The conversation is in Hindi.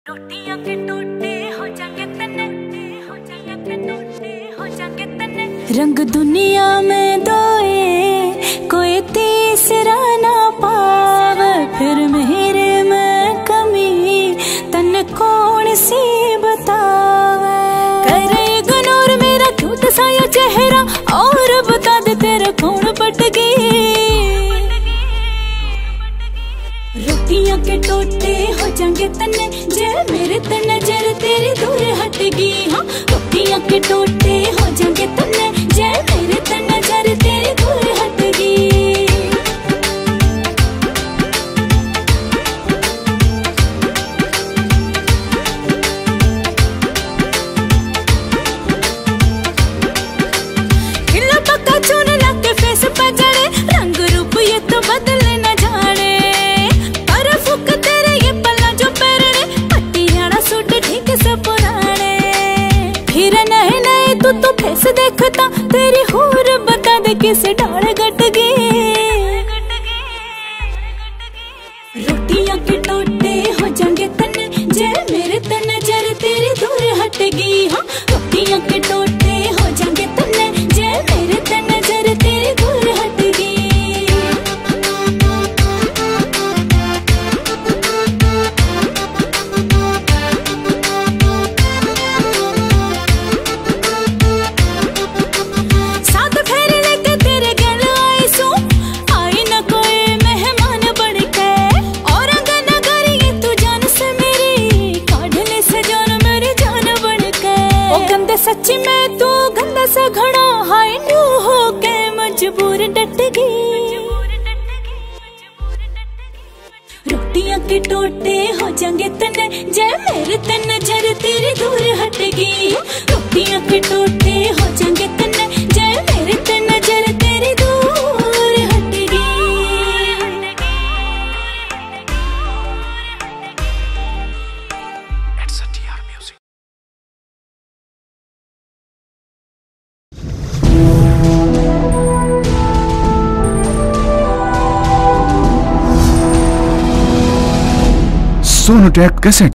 टोटियां के टोटे हो जाएंगे तने, हो जाएंगे टोटे हो जाएंगे तने। रंग दुनिया में दोए कोई तीसरा ना पावे, फिर मेरे में कमी तन कौन सी बतावे। करे इग्नोर मेरा क्यूट सा ये चेहरा, और बता दे तेरा कौन पट गई। रोटियां के टोटे हो जाएंगे तने, जे मेरे ते नजर तेरी दूर हटगी। हाँ, रोटियां के टोटे हो जाएंगे तने, जे मेरे ते नजर तेरी दूर हटगी। खिला पक्का चून लाके फेस पे जड़े, रंग रूप ये तो बदले न जाने। पर फुक तेरे ये पल्ला जो पैरने, पट्टियाना सूट ठीक से पुराने। फिर नहीं नहीं तू फेस देखता, तेरी हूर बता दे किस डाल गट गई। रोटियां के टोटे हो जाएंगे तने, जे मेरे ते नजर तेरी दूर हटगी। हाँ, रोटियां के टोटे हो जाएंगे तने, जे मेरे ते नजर तेरी दूर हटगी। साथ फेरे लेके तेरे गल आई सू, आई न कोई मेहमान बन के। और अगर नगर ये तू जान से मेरी, काढ़ने से जान मेरी जान बन के। ओ गंदे सच्ची में तू गंदा सा घड़ा, हाय न्यू हो के मजबूर डट गई। रोटियां के टोटे हो जाएंगे तने, जे मेरे ते नजर तेरी दूर हटगी। रोटियां के टोटे हो जाएंगे तने, जे मेरे ते नजर तेरी दूर हटगी। It's a TR Music. Sonotek cassette.